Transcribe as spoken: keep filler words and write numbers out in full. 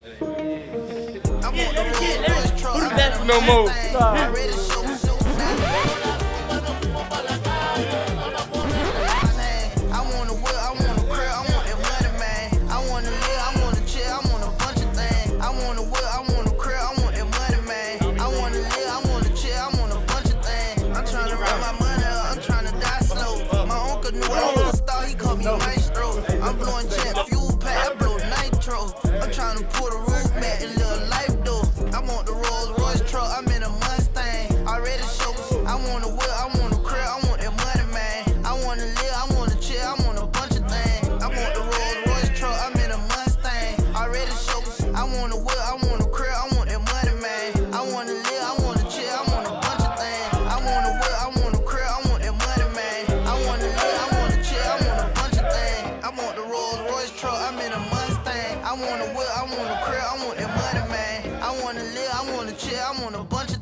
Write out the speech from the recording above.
No more. I'm blowing jet fuel pack, I blow nitro. I'm trying to pull the roof mat and live life though. I want the Rolls Royce truck, I'm in a Mustang. Already show, I want a whip, I want a crib, I want that money, man. I want to live, I want to chill, I want a bunch of things. I want the Rolls Royce truck, I'm in a Mustang. Already show, I want a whip, I want a crib, I want that money, man. I want to live, I want to chill, I want a bunch of things. I want a whip, I want a crib, I want that money, man. I want to live, I want to chill, I want a bunch of things. I want the Rolls Royce truck, I'm in a Mustang. I want a whip, I want a crib, I want that money, man. I want to live, I want to chill, I want a bunch of